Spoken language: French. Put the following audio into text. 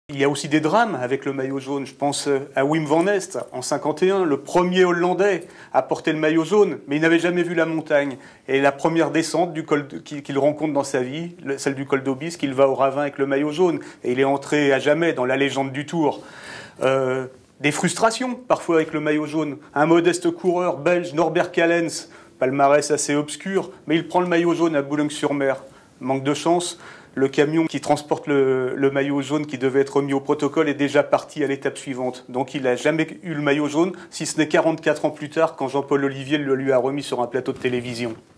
Il y a aussi des drames avec le maillot jaune. Je pense à Wim van Est en 51, le premier Hollandais à porter le maillot jaune, mais il n'avait jamais vu la montagne. Et la première descente qu'il rencontre dans sa vie, celle du col d'Aubisque, il va au ravin avec le maillot jaune. Et il est entré à jamais dans la légende du Tour. Des frustrations parfois avec le maillot jaune. Un modeste coureur belge, Norbert Callens, palmarès assez obscur, mais il prend le maillot jaune à Boulogne-sur-Mer. Manque de chance. Le camion qui transporte le maillot jaune qui devait être remis au protocole est déjà parti à l'étape suivante. Donc il n'a jamais eu le maillot jaune, si ce n'est 44 ans plus tard, quand Jean-Paul Ollivier le lui a remis sur un plateau de télévision.